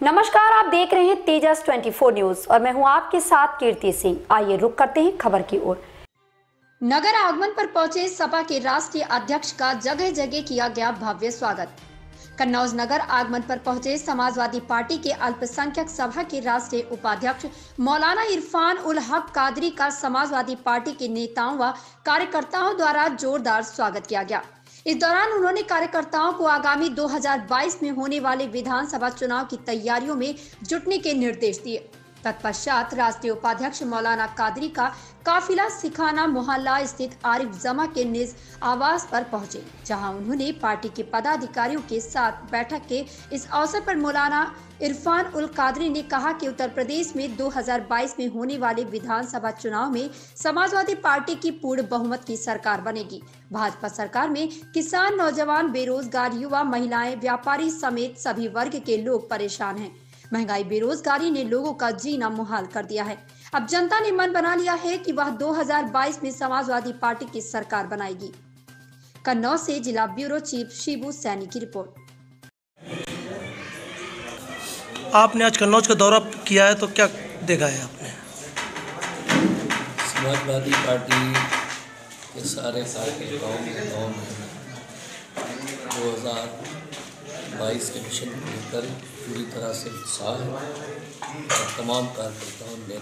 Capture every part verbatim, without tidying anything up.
नमस्कार, आप देख रहे हैं तेजस चौबीस न्यूज और मैं हूं आपके साथ कीर्ति सिंह। आइए रुक करते हैं खबर की ओर। नगर आगमन पर पहुंचे सपा के राष्ट्रीय अध्यक्ष का जगह जगह किया गया भव्य स्वागत। कन्नौज नगर आगमन पर पहुंचे समाजवादी पार्टी के अल्पसंख्यक सभा के राष्ट्रीय उपाध्यक्ष मौलाना इरफान उल हक कादरी का समाजवादी पार्टी के नेताओं व कार्यकर्ताओं द्वारा जोरदार स्वागत किया गया। इस दौरान उन्होंने कार्यकर्ताओं को आगामी दो हज़ार बाईस में होने वाले विधानसभा चुनाव की तैयारियों में जुटने के निर्देश दिए। तत्पश्चात राष्ट्रीय उपाध्यक्ष मौलाना कादरी का काफिला सिखाना मोहल्ला स्थित आरिफ जमा के निज आवास पर पहुंचे, जहां उन्होंने पार्टी के पदाधिकारियों के साथ बैठक के इस अवसर पर मौलाना इरफान उल कादरी ने कहा कि उत्तर प्रदेश में दो हज़ार बाईस में होने वाले विधानसभा चुनाव में समाजवादी पार्टी की पूर्ण बहुमत की सरकार बनेगी। भाजपा सरकार में किसान, नौजवान, बेरोजगार युवा, महिलाएं, व्यापारी समेत सभी वर्ग के लोग परेशान हैं। महंगाई, बेरोजगारी ने लोगों का जीना मुहाल कर दिया है। अब जनता ने मन बना लिया है कि वह दो हज़ार बाईस में समाजवादी पार्टी की सरकार बनाएगी। कन्नौज से जिला ब्यूरो चीफ शिबू सैनी की रिपोर्ट। आपने आज कन्नौज का दौरा किया है तो क्या देखा है आपने? समाजवादी पार्टी के सारे कार्यकर्ताओं के गाँव में दो हज़ार बाईस के मिशन को लेकर पूरी तरह से उत्साह है और तमाम कार्यकर्ताओं ने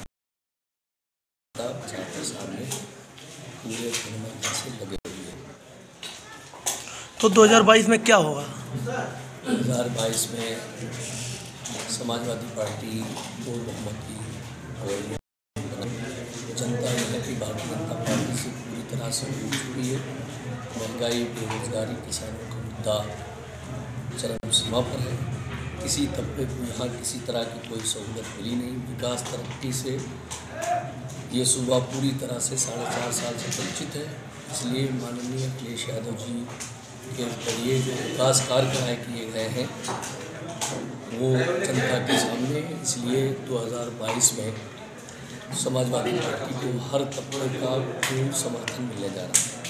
छात्र सामने पूरे धर्म से लगे हुए हैं। तो दो हज़ार बाईस में क्या होगा? दो हज़ार बाईस में समाजवादी पार्टी पूर्ण बहुमत की और जनता यहाँ की भारतीय जनता पार्टी से पूरी तरह से जुड़ चुकी है। महंगाई, बेरोजगारी, किसानों का मुद्दा चरम सीमा पर है। किसी तबके को यहाँ किसी तरह की कोई सहूलत मिली नहीं। विकास तरक्की से ये सूबा पूरी तरह से साढ़े चार साल से वंचित है। इसलिए माननीय अखिलेश यादव जी के जरिए जो विकास कार्य किए गए हैं वो जनता के सामने है। इसलिए दो हज़ार बाईस में समाजवादी पार्टी को हर तबके का पूर्ण समर्थन मिलने जा रहा है।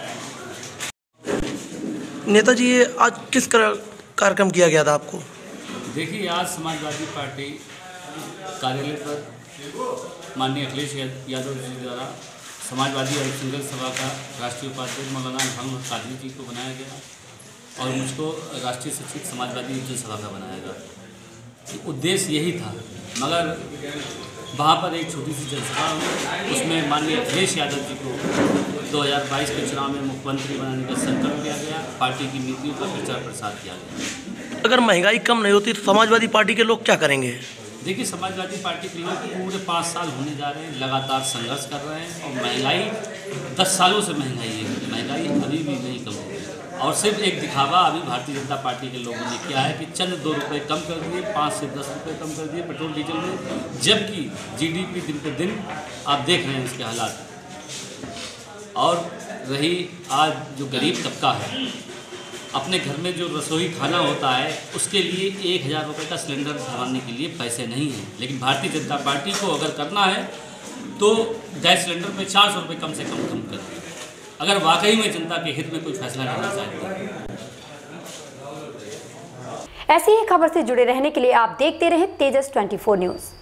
नेताजी, ये आज किस कार्यक्रम किया गया था आपको? देखिए, आज समाजवादी पार्टी कार्यालय पर माननीय अखिलेश यादव जी द्वारा समाजवादी अल्पसंख्यक सभा का राष्ट्रीय उपाध्यक्ष मौलाना इरफान उल हक कादरी जी को बनाया गया और मुझको राष्ट्रीय सचिव समाजवादी युवजन सभा का बनाया गया। उद्देश्य यही था, मगर वहाँ पर एक छोटी सी जनसभा हुई, उसमें माननीय अखिलेश यादव जी को दो हज़ार बाईस के चुनाव में मुख्यमंत्री बनाने का संकल्प लिया गया। पार्टी की नीतियों का प्रचार प्रसार किया गया। अगर महंगाई कम नहीं होती तो समाजवादी पार्टी के लोग क्या करेंगे? देखिए, समाजवादी पार्टी के लोग पूरे पाँच साल होने जा रहे हैं, लगातार संघर्ष कर रहे हैं और महंगाई दस सालों से महंगाई है, महंगाई अभी भी नहीं कम हुई और सिर्फ एक दिखावा अभी भारतीय जनता पार्टी के लोगों ने किया है कि चंद दो रुपये कम कर दिए, पाँच से दस रुपये कम कर दिए पेट्रोल डीजल में, जबकि जीडीपी दिन पे दिन आप देख रहे हैं इसके हालात। और रही आज जो गरीब तबका है, अपने घर में जो रसोई खाना होता है उसके लिए एक हज़ार रुपये का सिलेंडर भरवाने के लिए पैसे नहीं हैं, लेकिन भारतीय जनता पार्टी को अगर करना है तो गैस सिलेंडर पे चार सौ रुपये कम से कम कम कर दें, अगर वाकई में जनता के हित में कोई फैसला लेना चाहते हैं। ऐसी ही खबर से जुड़े रहने के लिए आप देखते रहें तेजस चौबीस न्यूज।